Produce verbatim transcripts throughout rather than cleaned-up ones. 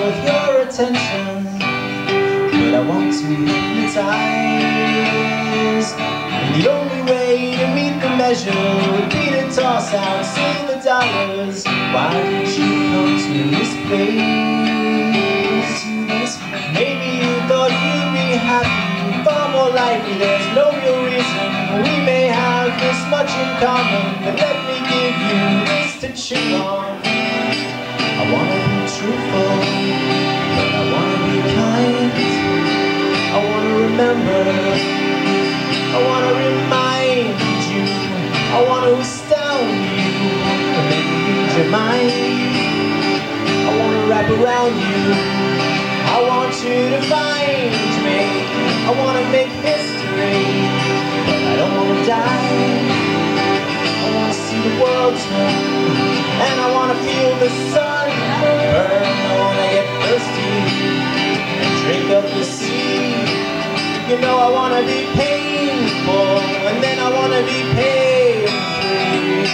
worth your attention, but I want to hypnotize. And the only way to meet the measure would be to toss out, say the dollars. Why did you come to this place? Maybe you thought you'd be happy, far more likely there's no real reason. We may have this much in common, but let me give you this to chew on. I wanna be truthful, but I wanna be kind. I wanna remember, I wanna remind you, I wanna astound you, and then read your mind. I wanna wrap around you, I want you to find me. I wanna make history, but I don't wanna die. I wanna see the world turn, and I wanna feel the sun burn. I wanna get thirsty and drink up the sea. You know I wanna be painful, and then I wanna be pain-free.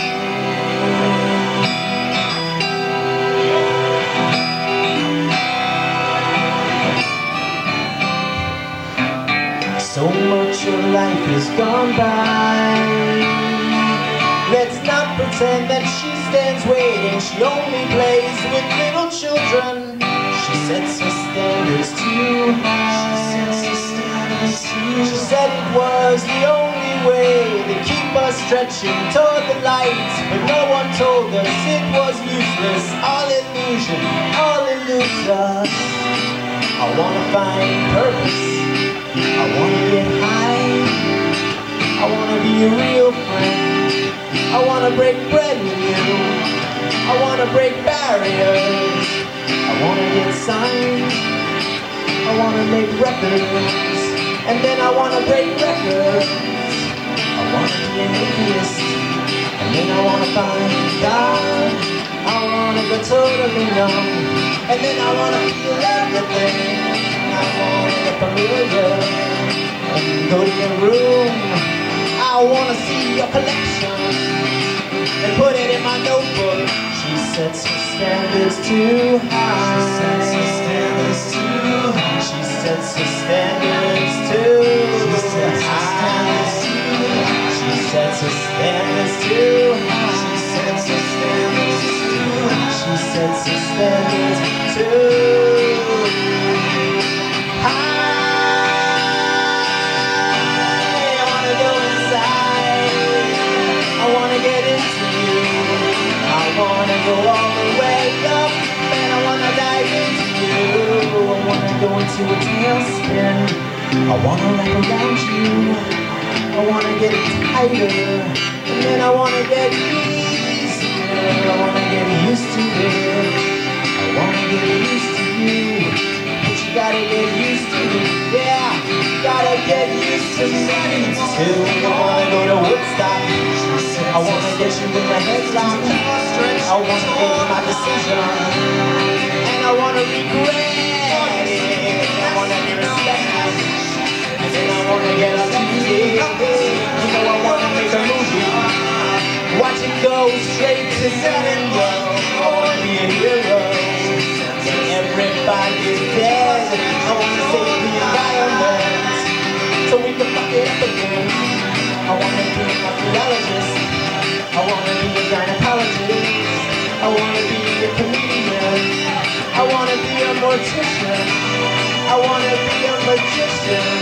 So much of life has gone by. Let's not pretend that she stands waiting. She only plays with little children. She sets her standards too high. She said it was the only way to keep us stretching toward the light, but no one told us it was useless. All illusion, all eludes us. I wanna find purpose, I wanna get high, I wanna be a real friend, I wanna break bread with you, I wanna break barriers, I wanna get signed, I wanna make records, and then I wanna break records. I wanna be an atheist, and then I wanna find God. I wanna go totally numb, and then I wanna feel everything. I wanna get familiar and go to your room. I wanna see your collection and put it in my notebook. She sets her standards too high. She sets her standards too high. She sets her standards too high. She sets her standards too high. She sets her standards too high. She sets her standards too high. I wanna go inside. I wanna get into you. I wanna go all the way up, and I wanna dive into you. I wanna go into a tailspin. I wanna wrap around you. I wanna get tighter, and then I wanna get easier. I wanna get used to it. I wanna get used to you, but you gotta get used to me. Yeah, gotta get used to me too. I wanna go to Woodstock. I wanna get you in the headlock. I wanna make my decision, and I wanna regret it. I wanna be respected, and then I wanna get elected. You know I wanna make a movie, watch it go straight to cinema. I wanna be a hero, when everybody's dead. I wanna save the environment, so we can fuck it up again. I wanna be an archaeologist, I wanna be a gynecologist, I wanna be a comedian, I wanna be a mortician, I wanna be a magician.